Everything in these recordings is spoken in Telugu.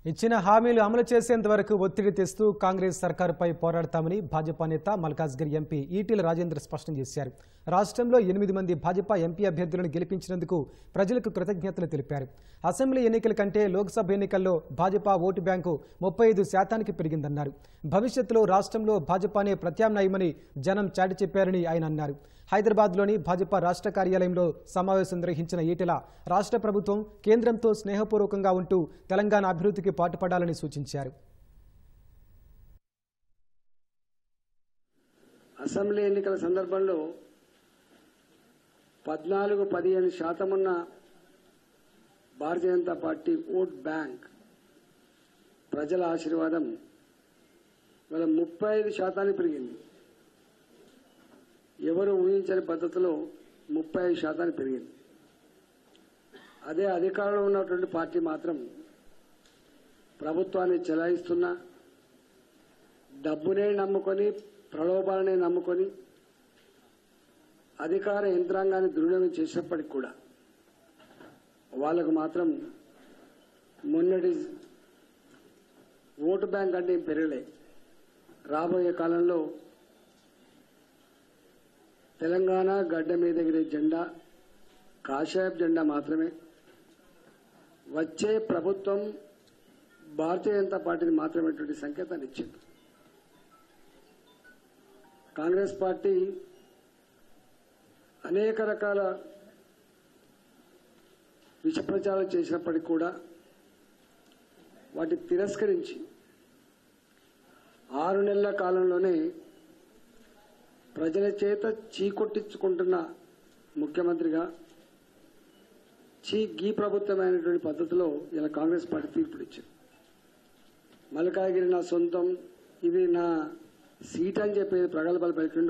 ఇచ్చిన హామీలు అమలు చేసేంత వరకు ఒత్తిడి తెస్తూ కాంగ్రెస్ సర్కారుపై పోరాడతామని భాజపా నేత మల్కాజ్గిరి ఎంపీ ఈటెల రాజేందర్ స్పష్టం చేశారు. రాష్ట్రంలో 8 మంది భాజపా ఎంపీ అభ్యర్థులను గెలిపించినందుకు ప్రజలకు కృతజ్ఞతలు తెలిపారు. అసెంబ్లీ ఎన్నికల కంటే లోక్సభ ఎన్నికల్లో భాజపా ఓటు బ్యాంకు 35% పెరిగిందన్నారు. భవిష్యత్తులో రాష్ట్రంలో భాజపానే ప్రత్యామ్నాయమని జనం చాటి చెప్పారని ఆయన అన్నారు. హైదరాబాద్లోని భాజపా రాష్ట్ర కార్యాలయంలో సమావేశం నిర్వహించిన ఈటెల రాష్ట్ర ప్రభుత్వం కేంద్రంతో స్నేహపూర్వకంగా ఉంటూ తెలంగాణ అభివృద్ధికి పాటుపడాలని సూచించారు. అసెంబ్లీ ఎన్నికల సందర్భంలో 14-15% ఉన్న భారతీయ జనతా పార్టీ ఓట్ బ్యాంక్ ప్రజల ఆశీర్వాదం ఇవాళ 35% పెరిగింది. ఎవరు ఊహించని పద్ధతిలో 35% పెరిగింది. అదే అధికారంలో ఉన్నటువంటి పార్టీ మాత్రం ప్రభుత్వాన్ని చెలాయిస్తున్నా, డబ్బునే నమ్ముకొని, ప్రలోభాలనే నమ్ముకొని అధికార యంత్రాంగాన్ని దుర్వినియోగం చేసినప్పటికీ కూడా వాళ్ళకు మాత్రం మొన్నటి ఓటు బ్యాంక్ అంటే పెరగలే. రాబోయే కాలంలో తెలంగాణ గడ్డ మీద ఎగిరే జెండా కాషాయపు జెండా మాత్రమే. వచ్చే ప్రభుత్వం భారతీయ జనతా పార్టీని మాత్రమేటువంటి సంకేతాన్ని ఇచ్చింది. కాంగ్రెస్ పార్టీ అనేక రకాల విష ప్రచారాలు చేసినప్పటికీ కూడా వాటిని తిరస్కరించి 6 నెలల కాలంలోనే ప్రజల చేత చీకొట్టించుకుంటున్న ముఖ్యమంత్రిగా గీ ప్రభుత్వమైనటువంటి పద్ధతిలో ఇలా కాంగ్రెస్ పార్టీ తీర్పునిచ్చింది. మల్కాజ్గిరి నా సొంతం, ఇది నా సీట్ అని చెప్పేది ప్రగల్భాలు పలికిండో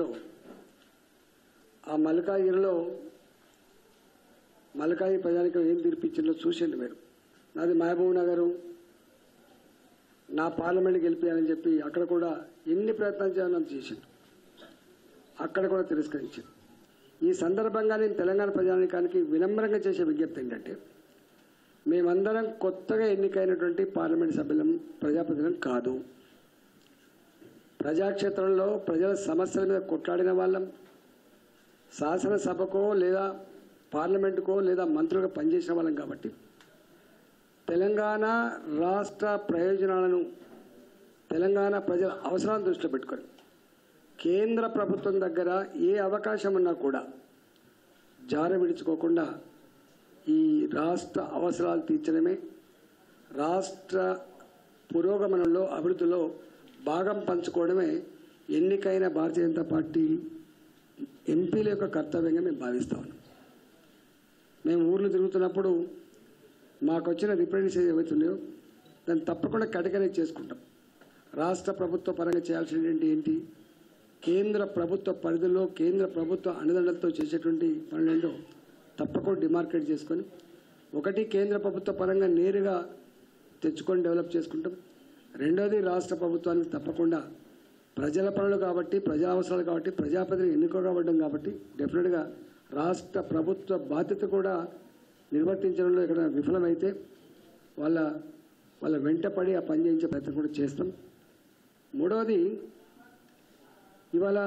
ఆ మల్కాజ్గిరిలో మల్కాజ్గిరి ప్రజానికి ఏం తీర్పిచ్చిందో చూసింది మీరు. నాది మహబూబ్ నగరు, నా పార్లమెంట్ గెలిపానని చెప్పి అక్కడ కూడా ఎన్ని ప్రయత్నాలు చేయాలని చేసింది, అక్కడ కూడా తిరస్కరించింది. ఈ సందర్భంగా నేను తెలంగాణ ప్రజానికానికి వినమ్రంగా చేసే విజ్ఞప్తి ఏంటంటే, మేమందరం కొత్తగా ఎన్నికైనటువంటి పార్లమెంట్ సభ్యులం, ప్రజాప్రతినిధులం కాదు. ప్రజాక్షేత్రంలో ప్రజల సమస్యల మీద కొట్లాడిన వాళ్ళం, శాసనసభకో లేదా పార్లమెంటుకో లేదా మంత్రులుగా పనిచేసిన వాళ్ళం. కాబట్టి తెలంగాణ రాష్ట్ర ప్రయోజనాలను, తెలంగాణ ప్రజల అవసరాలను దృష్టిలో పెట్టుకొని కేంద్ర ప్రభుత్వం దగ్గర ఏ అవకాశం ఉన్నా కూడా జార విడుచుకోకుండా ఈ రాష్ట్ర అవసరాలు తీర్చడమే, రాష్ట్ర పురోగమనంలో అభివృద్ధిలో భాగం పంచుకోవడమే ఎన్నికైన భారతీయ జనతా పార్టీ ఎంపీల యొక్క కర్తవ్యంగా మేము భావిస్తా ఉన్నాం. మేము ఊర్లు తిరుగుతున్నప్పుడు మాకు వచ్చిన రిప్రజెంటేషన్ ఏవైతున్నాయో దాన్ని తప్పకుండా కటికనే చేసుకుంటాం. రాష్ట్ర ప్రభుత్వ పరంగా చేయాల్సినటువంటి ఏంటి, కేంద్ర ప్రభుత్వ పరిధిలో కేంద్ర ప్రభుత్వ అండదండలతో చేసేటువంటి పనులేంటో తప్పకుండా డిమార్కేట్ చేసుకొని, ఒకటి కేంద్ర ప్రభుత్వ పరంగా నేరుగా తెచ్చుకొని డెవలప్ చేసుకుంటాం. రెండోది రాష్ట్ర ప్రభుత్వానికి తప్పకుండా ప్రజల పనులు కాబట్టి, ప్రజా అవసరాలు కాబట్టి, ప్రజాప్రతినిధులు ఎన్నుకోబడ్డం కాబట్టి డెఫినెట్గా రాష్ట్ర ప్రభుత్వ బాధ్యత కూడా నిర్వర్తించడంలో ఇక్కడ విఫలమైతే వాళ్ళ వెంటపడి ఆ పని చేయించే ప్రయత్నం కూడా చేస్తాం. మూడవది, ఇవాళ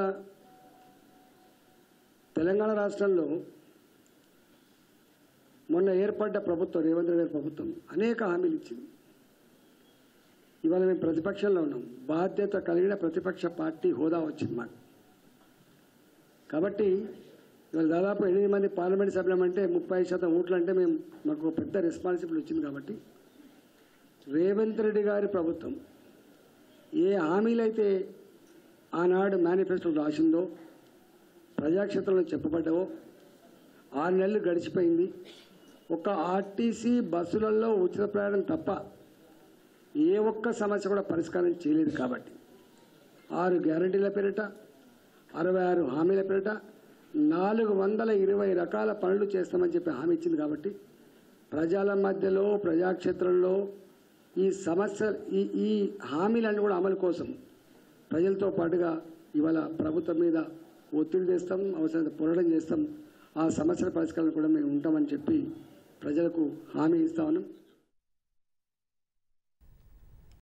తెలంగాణ రాష్ట్రంలో మొన్న ఏర్పడ్డ ప్రభుత్వం, రేవంత్ రెడ్డి ప్రభుత్వం అనేక హామీలు ఇచ్చింది. ఇవాళ మేము ప్రతిపక్షంలో ఉన్నాం, బాధ్యత కలిగిన ప్రతిపక్ష పార్టీ హోదా వచ్చింది మాకు. కాబట్టి ఇవాళ దాదాపు 8 మంది పార్లమెంట్ సభ్యులం అంటే 30% ఓట్లు అంటే మాకు పెద్ద రెస్పాన్సిబిలిటీ వచ్చింది. కాబట్టి రేవంత్ రెడ్డి గారి ప్రభుత్వం ఏ హామీలైతే ఆనాడు మేనిఫెస్టోలో రాసిందో, ప్రజాక్షేత్రంలో చెప్పబడ్డావో, 6 నెలలు గడిచిపోయింది. ఒక ఆర్టీసీ బస్సులలో ఉచిత ప్రయాణం తప్ప ఏ ఒక్క సమస్య కూడా పరిష్కారం చేయలేదు. కాబట్టి 6 గ్యారంటీల పేరిట, 66 హామీల పేరిట 420 రకాల పనులు చేస్తామని చెప్పి హామీ ఇచ్చింది. కాబట్టి ప్రజల మధ్యలో, ప్రజాక్షేత్రంలో ఈ సమస్య, ఈ హామీలన్నీ కూడా అమలు కోసం ప్రజలతో పాటుగా ఇవాళ ప్రభుత్వం మీద ఒత్తిడి చేస్తాం, అవసరమైతే పోరాటం చేస్తాం. ఆ సమస్యల పరిష్కారం కూడా మేము ఉంటామని చెప్పి ప్రజలకు హామీ ఇస్తా ఉన్నాం.